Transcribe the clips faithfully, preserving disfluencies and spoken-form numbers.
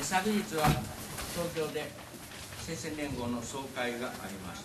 昨日は東京で聖戦連合の総会がありました。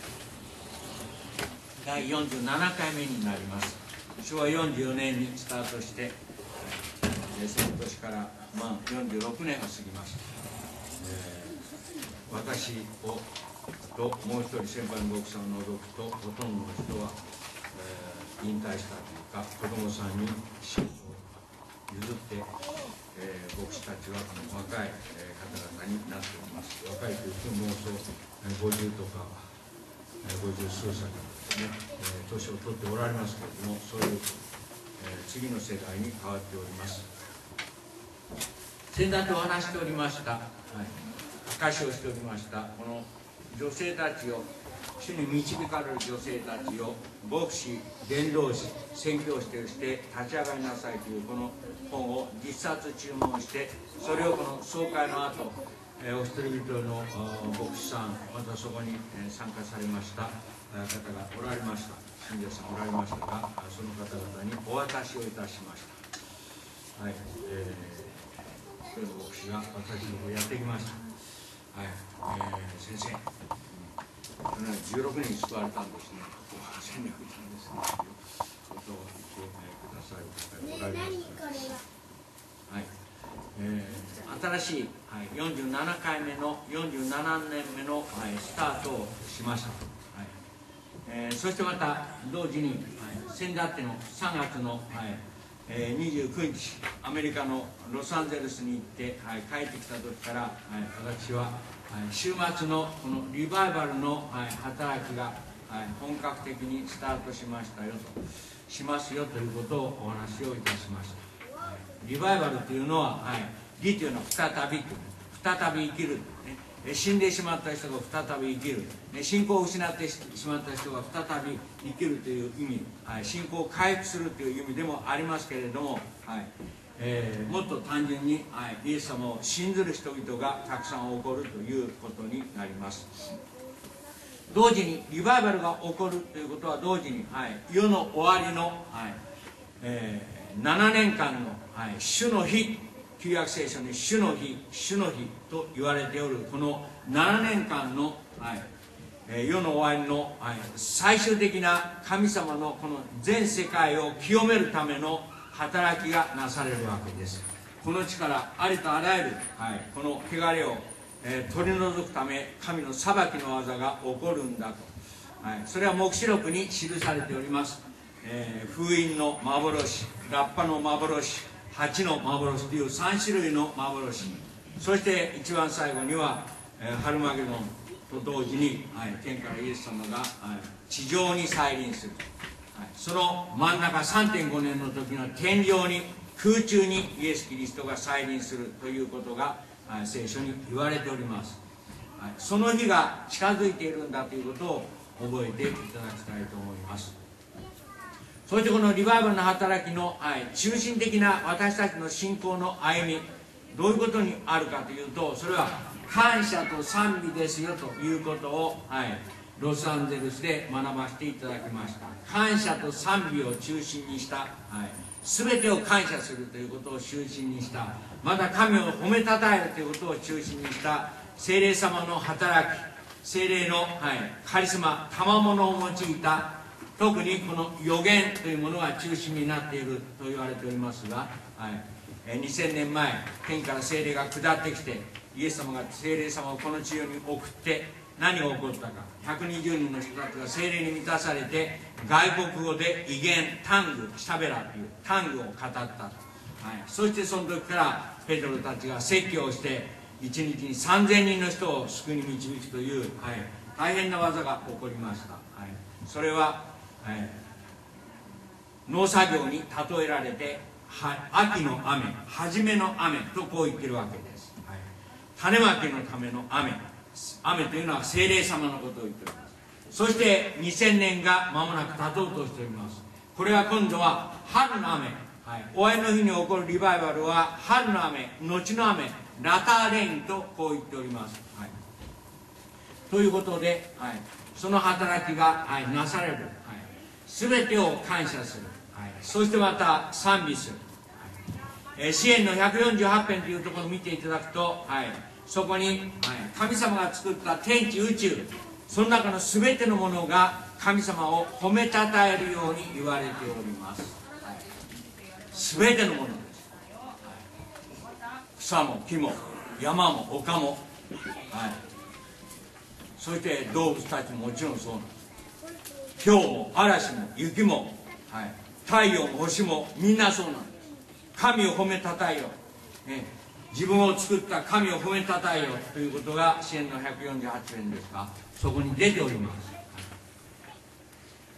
だいよんじゅうななかいめになります。しょわよんじゅうよねんにスタートして、その年から、まあ、よんじゅうろくねんを過ぎました。えー、私をともう一人先輩の牧師さんを除くとほとんどの人は、えー、引退したというか子供さんに仕事を譲って、えー、牧師たちは若い、えー、方々になっております。若いというともうそうごじゅうとかごじゅう数歳ですね、えー、年を取っておられますけれども、そういう、えー、次の世代に変わっております。先だってお話しておりました、はい、証しをしておりましたこの女性たちを、主に導かれる女性たちを牧師、伝道師、宣教師として立ち上がりなさいというこの本を実冊注文して、それをこの総会の後、えー、お一人一人の牧師さん、またそこに、えー、参加されました方がおられました、信者さんおられましたが、その方々にお渡しをいたしました。はい、えー、一人の牧師が私の方やってきました。はい、えー、先生、じゅうろくねんに救われたんですね。戦略なんですね。ことを言ってくださる方がおられます。はい、えー、新しい、はい、よんじゅうななかいめのよんじゅうななねんめの、はい、スタートをしました。はい、えー、そしてまた同時に、はい、先だってのさんがつの、はいえー、にじゅうくにちアメリカのロサンゼルスに行って、はい、帰ってきた時から、はい、私は、はい、週末のこのリバイバルの、はい、働きが、はい、本格的にスタートしましたよとしますよということをお話をいたしました。はい、リバイバルというのは、はい、リというのは再びという再び生きる、ね、死んでしまった人が再び生きる、ね、信仰を失ってしまった人が再び生きるという意味、はい、信仰を回復するという意味でもありますけれども、はいえー、もっと単純に、はい、イエス様を信ずる人々がたくさん起こるということになります。同時にリバイバルが起こるということは同時に、はい、世の終わりの、はいえー、ななねんかんの、はい、主の日、旧約聖書に主の日、主の日と言われておるこのななねんかんの、はいえー、世の終わりの、はい、最終的な神様のこの全世界を清めるための働きがなされるわけです。この地からありとあらゆる、はい、この汚れを、えー、取り除くため神の裁きの技が起こるんだと、はい、それは黙示録に記されております。えー、封印の幻、ラッパの幻、蜂の幻というさんしゅるいの幻、そして一番最後には、えー、ハルマゲドンと同時に、はい、天からイエス様が、はい、地上に再臨する、はい、その真ん中 さんてんごねんの時の天上に空中にイエス・キリストが再臨するということが、はい、聖書に言われております。はい、その日が近づいているんだということを覚えていただきたいと思います。そしてこのリバイバルの働きの、はい、中心的な私たちの信仰の歩み、どういうことにあるかというと、それは感謝と賛美ですよということを、はい、ロサンゼルスで学ばせていただきました。感謝と賛美を中心にした、はい、全てを感謝するということを中心にした、また神を褒めたたえるということを中心にした聖霊様の働き、聖霊の、はい、カリスマ、賜物を用いた、特にこの予言というものが中心になっていると言われておりますが、はい、にせんねんまえ天から聖霊が下ってきて、イエス様が聖霊様をこの地上に送って何が起こったか、ひゃくにじゅうにんの人たちが聖霊に満たされて外国語で異言、タング、シャベラというタングを語ったと、はい、そしてその時からペテロたちが説教をしていちにちにさんぜんにんの人を救いに導くという、はい、大変な技が起こりました。はい、それははい、農作業に例えられて、は秋の雨、初めの雨とこう言ってるわけです。はい、種まきのための雨、雨というのは聖霊様のことを言っております。そしてにせんねんが間もなく経とうとしております。これは今度は春の雨、はい、終わりの日に起こるリバイバルは春の雨、後の雨、ラターレインとこう言っております。はい、ということで、はい、その働きが、はい、なされる。すべてを感謝する、はい、そしてまた賛美する、はい、 えー、詩篇のひゃくよんじゅうはち編というところを見ていただくと、はい、そこに、はい、神様が作った天地宇宙、その中の全てのものが神様を褒めたたえるように言われております、はい、全てのものです、はい、草も木も山も丘も、はい、そして動物たちももちろんそうなんです。氷も嵐も雪も、はい、太陽も星もみんなそうなんです。神を褒めたたえよ、ね、自分を作った神を褒めたたえよということが詩篇のひゃくよんじゅうはち編ですが、そこに出ております、はい、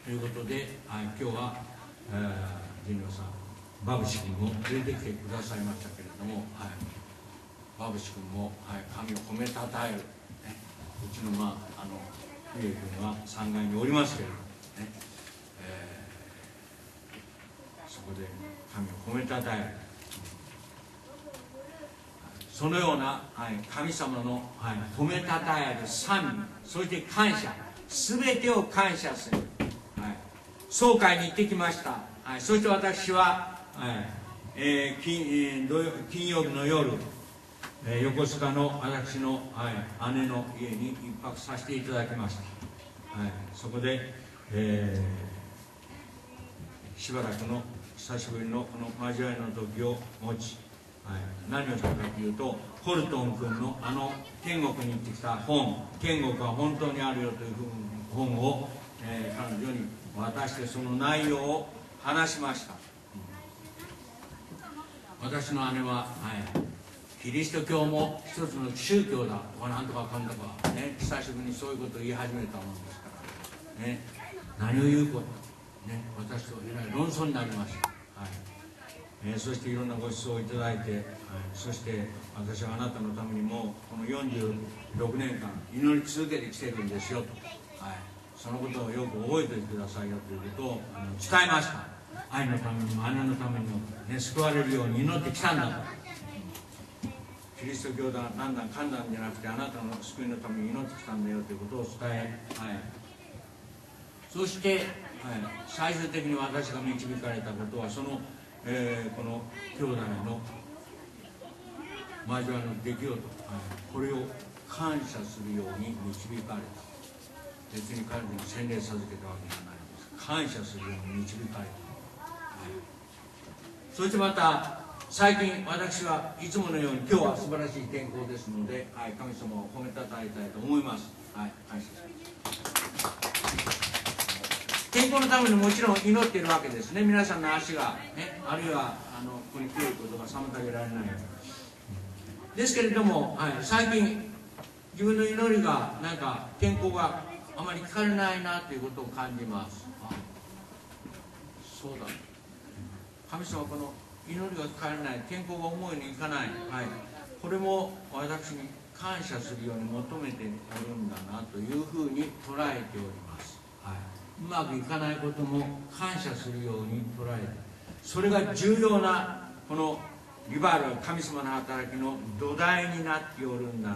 ということで、はい、今日は、えー、ジュニオさんバブシ君も連れてきてくださいましたけれども、はい、バブシ君も、はい、神を褒めたたえる、ね、うちのまああのヒデ君はさんがいにおりますけれどもね、えー、そこで神を褒めたたえる、そのような、はい、神様の、はい、褒めたたえる賛美、そして感謝、すべてを感謝する、はい、総会に行ってきました、はい、そして私は、はいえー 金, えー、土曜金曜日の夜、えー、横須賀の私の、はい、姉の家に一泊させていただきました、はい、そこで、えー、しばらくの久しぶりのこの交わりの時を持ち、はい、何をしたかというと、ホルトン君のあの天国に行ってきた本「天国は本当にあるよ」という本を、えー、彼女に渡して、その内容を話しました、うん、私の姉は、はい、キリスト教も一つの宗教だとかなんとかかんとか、ね、久しぶりにそういうことを言い始めたものですから、ね、何を言うことね、私とえらい論争になりました、はいえー、そしていろんなご馳走をいただいて、はい、そして私はあなたのためにもうこのよんじゅうろくねんかん祈り続けてきてるんですよと、はい、そのことをよく覚えておいてくださいよということをあの伝えました。愛のためにも姉のためにも、ね、救われるように祈ってきたんだと、キリスト教だなんだかんだんじゃなくてあなたの救いのために祈ってきたんだよということを伝え、はい、そしてはい、最終的に私が導かれたことはその、えー、この兄弟の交わりの出来事、はい、これを感謝するように導かれた。別に彼女に洗礼授けたわけじゃないんです。感謝するように導かれた、はい、そしてまた最近私はいつものように今日は素晴らしい天候ですので、はい、神様を褒めたたえたいと思います、はい、感謝します。健康のためにもちろん祈っているわけですね。皆さんの足が、ね、あるいはあのここに来ることが妨げられないですけれども、はい、最近自分の祈りがなんか健康があまり聞かれないなということを感じます。あ、そうだ、神様この祈りが聞かれない、健康が思いにいかない、はい、これも私に感謝するように求めておるんだなというふうに捉えております、はい、うまくいかないことも感謝するように捉えて、それが重要なこのリバイバル、神様の働きの土台になっておるんだな。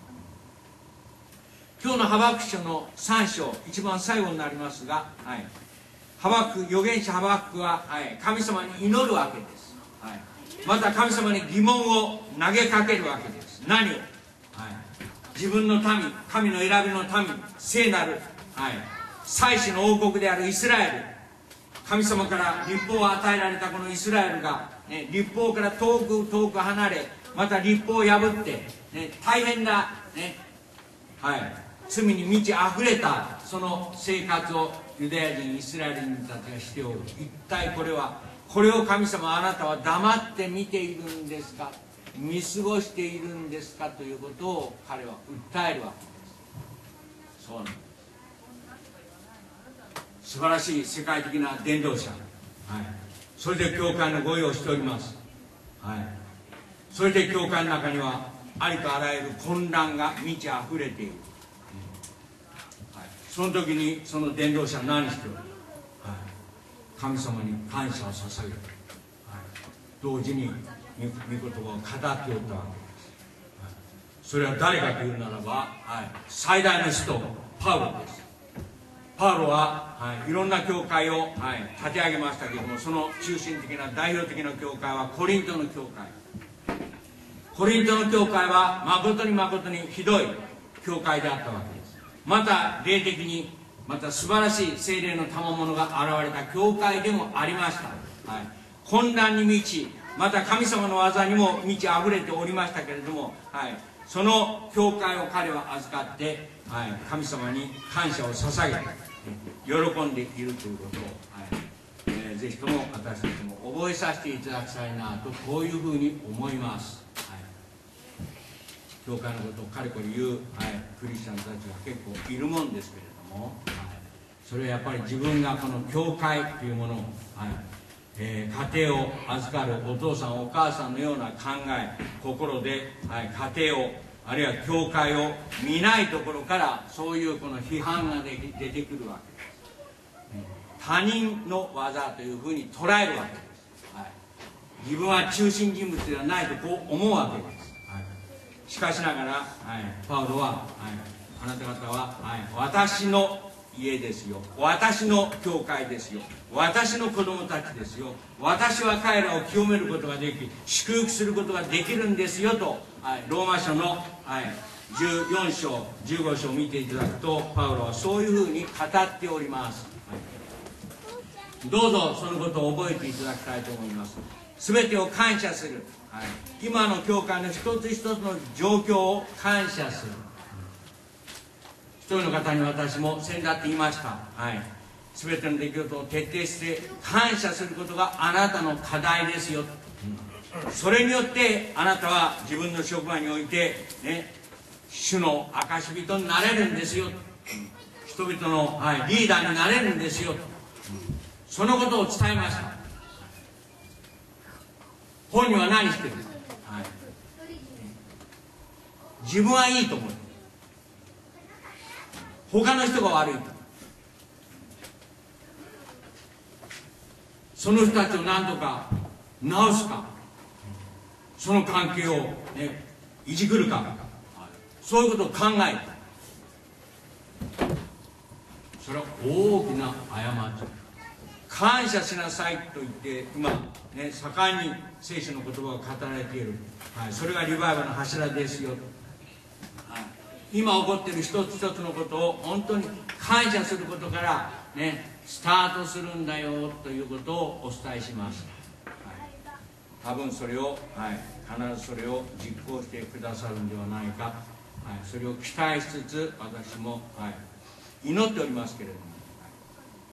今日のハバク書のさん章、一番最後になりますが、はい、ハバク預言者ハバクは、はい、神様に祈るわけです、はい、また神様に疑問を投げかけるわけです。何を、はい、自分の民、神の選びの民、聖なる、はい、祭司の王国であるイスラエル、神様から律法を与えられたこのイスラエルが、ね、律法から遠く遠く離れ、また律法を破って、ね、大変な、ね、はい、罪に満ち溢れたその生活をユダヤ人イスラエル人たちがしておる。一体これは、これを神様あなたは黙って見ているんですか、見過ごしているんですかということを彼は訴えるわけです。そうなんです。素晴らしい世界的な伝道者、はい、それで教会の御用をしております、はい、それで教会の中にはありとあらゆる混乱が満ち溢れている、うん、はい、その時にその伝道者は何しておる、はい、神様に感謝を捧げる、はい、同時に御言葉を語っておったわけです、はい、それは誰かというならば、はい、最大の人パウロです。 パウロは、はい、いろんな教会を、はい、立て上げましたけども、その中心的な代表的な教会はコリントの教会。コリントの教会は誠に誠にひどい教会であったわけです。また霊的にまた素晴らしい聖霊の賜物が現れた教会でもありました。はい、混乱に満ち、また神様の技にも満ち溢れておりましたけれども、はい、その教会を彼は預かって、はい、神様に感謝を捧げ喜んでいるということを、はいえー、ぜひとも私たちも覚えさせていただきたいなと、こういうふうに思います。はい、教会のことをかれこれ言う、はい、クリスチャンたちが結構いるもんですけれども、はい、それはやっぱり自分がこの教会というものを、はいえー、家庭を預かるお父さんお母さんのような考え心で、はい、家庭をあるいは教会を見ないところからそういうこの批判がで出てくるわけです。他人の技というふうに捉えるわけです。はい、自分は中心人物ではないとこう思うわけです。はい、しかしながら、はい、パウロは、はい、あなた方は、はい、私の家ですよ、私の教会ですよ、私の子供たちですよ、私は彼らを清めることができ祝福することができるんですよと、はい、ローマ書の、はい、じゅうよん章じゅうご章を見ていただくとパウロはそういうふうに語っております。はい、どうぞそのことを覚えていただきたいと思います。全てを感謝する、はい、今の教会の一つ一つの状況を感謝する。一人の方に私も先だって言いました。はい、全ての出来事を徹底して感謝することがあなたの課題ですよ。それによってあなたは自分の職場において、ね、主の証人になれるんですよ。人々の、はい、リーダーになれるんですよ。そのことを伝えました。本人は何してるんですか。はい、自分はいいと思う。他の人が悪いと。その人たちを何とか直すか、その関係を、ね、いじくるか、そういうことを考える。それは大きな過ち。感謝しなさいと言って今、ね、盛んに聖書の言葉が語られている、はい、それがリバイバルの柱ですよ。今起こっている一つ一つのことを本当に感謝することから、ね、スタートするんだよということをお伝えします。はい、多分それを、はい、必ずそれを実行してくださるんではないか、はい、それを期待しつつ私も、はい、祈っておりますけれども。